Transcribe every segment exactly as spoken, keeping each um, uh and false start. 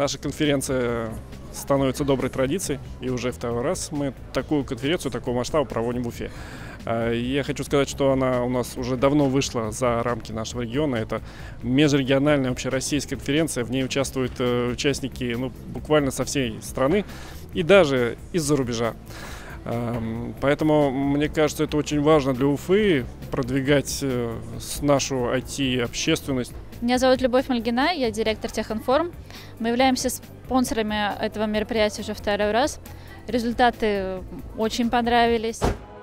наша конференция становится доброй традицией, и уже второй раз мы такую конференцию такого масштаба проводим в Уфе. Я хочу сказать, что она у нас уже давно вышла за рамки нашего региона. Это межрегиональная общероссийская конференция. В ней участвуют участники ну, буквально со всей страны и даже из-за рубежа. Поэтому, мне кажется, это очень важно для Уфы продвигать нашу ай ти-общественность. Меня зовут Любовь Мальгина, я директор Техинформ. Мы являемся спонсорами этого мероприятия уже второй раз. Результаты очень понравились.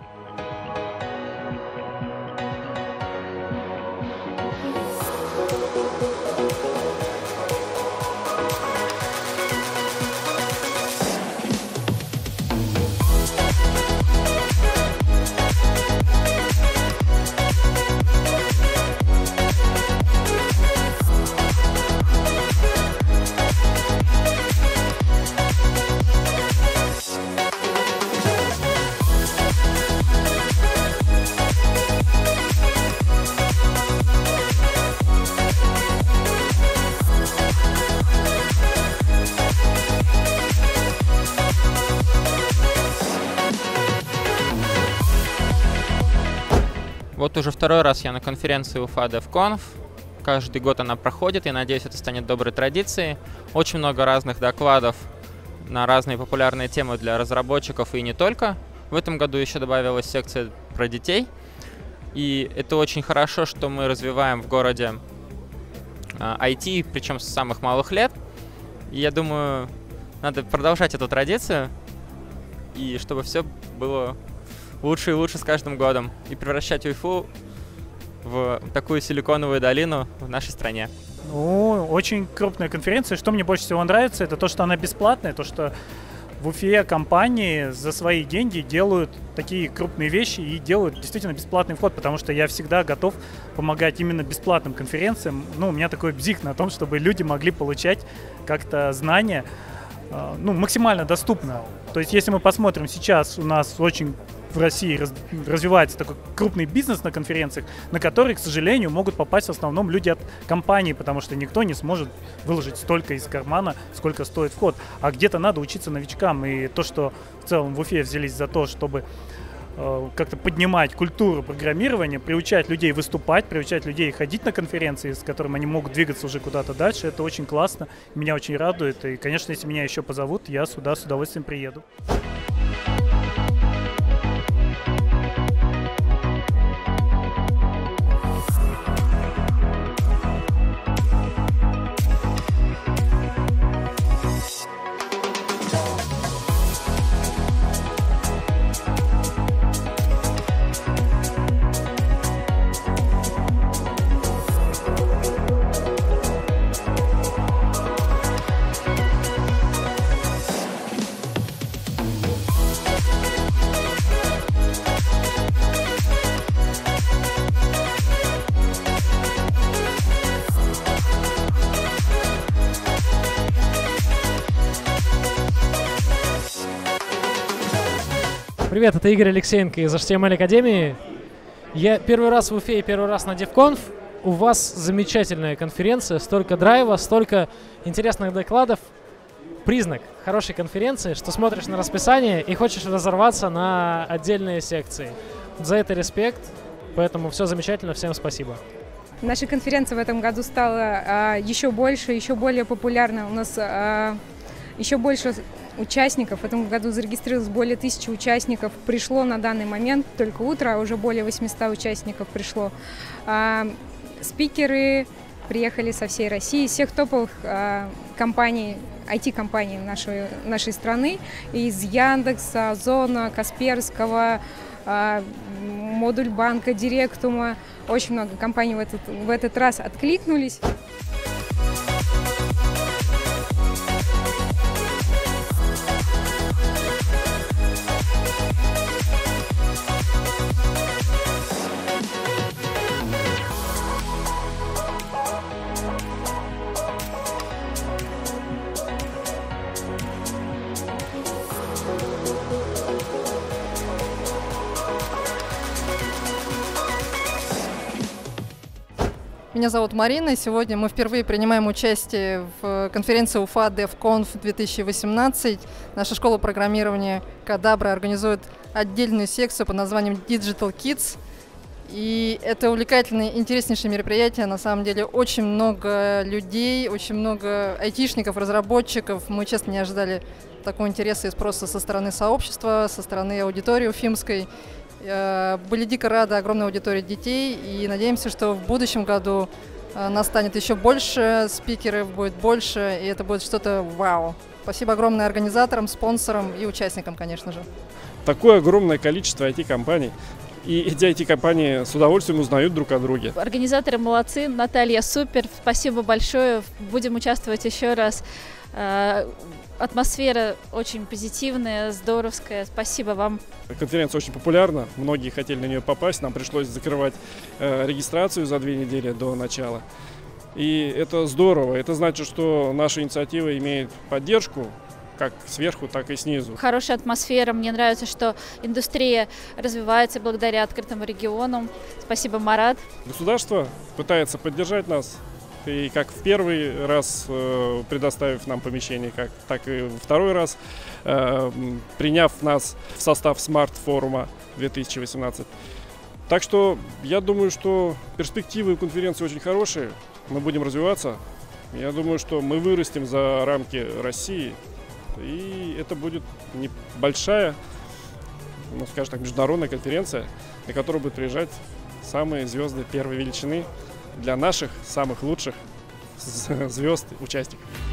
Вот уже второй раз я на конференции Уфа DevConf. Каждый год она проходит, я надеюсь, это станет доброй традицией. Очень много разных докладов на разные популярные темы для разработчиков и не только. В этом году еще добавилась секция про детей. И это очень хорошо, что мы развиваем в городе ай ти, причем с самых малых лет. И я думаю, надо продолжать эту традицию, и чтобы все было лучше и лучше с каждым годом, и превращать Уфу в такую силиконовую долину в нашей стране. Ну, очень крупная конференция. Что мне больше всего нравится, это то, что она бесплатная, то, что в Уфе компании за свои деньги делают такие крупные вещи и делают действительно бесплатный вход, потому что я всегда готов помогать именно бесплатным конференциям. Ну, у меня такой бзик на том, чтобы люди могли получать как-то знания ну, максимально доступно. То есть, если мы посмотрим, сейчас у нас очень в России раз, развивается такой крупный бизнес на конференциях, на которые, к сожалению, могут попасть в основном люди от компаний, потому что никто не сможет выложить столько из кармана, сколько стоит вход. А где-то надо учиться новичкам. И то, что в целом в Уфе взялись за то, чтобы э, как-то поднимать культуру программирования, приучать людей выступать, приучать людей ходить на конференции, с которыми они могут двигаться уже куда-то дальше, это очень классно, меня очень радует. И, конечно, если меня еще позовут, я сюда с удовольствием приеду. Привет, это Игорь Алексеенко из эйч ти эм эль Академии. Я первый раз в Уфе и первый раз на DevConf. У вас замечательная конференция, столько драйва, столько интересных докладов. Признак хорошей конференции, что смотришь на расписание и хочешь разорваться на отдельные секции. За это респект, поэтому все замечательно, всем спасибо. Наша конференция в этом году стала а, еще больше, еще более популярна. У нас а, еще больше участников. В этом году зарегистрировалось более тысячи участников. Пришло на данный момент только утро, а уже более восьмисот участников пришло. А, спикеры приехали со всей России, из всех топовых а, компаний, ай ти-компаний нашей, нашей страны, из Яндекса, Озона, Касперского, а, Модуль банка, Директума. Очень много компаний в этот, в этот раз откликнулись. Меня зовут Марина, и сегодня мы впервые принимаем участие в конференции УФА DevConf две тысячи восемнадцать. Наша школа программирования Кадабра организует отдельную секцию под названием Digital Kids. И это увлекательное, интереснейшее мероприятие. На самом деле очень много людей, очень много айтишников, разработчиков. Мы, честно, не ожидали такого интереса и спроса со стороны сообщества, со стороны аудитории уфимской. Были дико рады огромной аудитории детей и надеемся, что в будущем году нас станет еще больше, спикеров будет больше, и это будет что-то вау. Спасибо огромное организаторам, спонсорам и участникам, конечно же. Такое огромное количество ай ти-компаний. И эти ай ти-компании с удовольствием узнают друг о друге. Организаторы молодцы, Наталья супер, спасибо большое, будем участвовать еще раз. Атмосфера очень позитивная, здоровская, спасибо вам. Конференция очень популярна, многие хотели на нее попасть, нам пришлось закрывать э, регистрацию за две недели до начала. И это здорово, это значит, что наша инициатива имеет поддержку, как сверху, так и снизу. Хорошая атмосфера, мне нравится, что индустрия развивается благодаря открытым регионам. Спасибо, Марат. Государство пытается поддержать нас, и как в первый раз э, предоставив нам помещение, как, так и во второй раз э, приняв нас в состав смарт-форума две тысячи восемнадцать. Так что я думаю, что перспективы конференции очень хорошие, мы будем развиваться. Я думаю, что мы вырастем за рамки России, и это будет небольшая, ну, скажем так, международная конференция, на которую будут приезжать самые звезды первой величины для наших самых лучших звезд участников.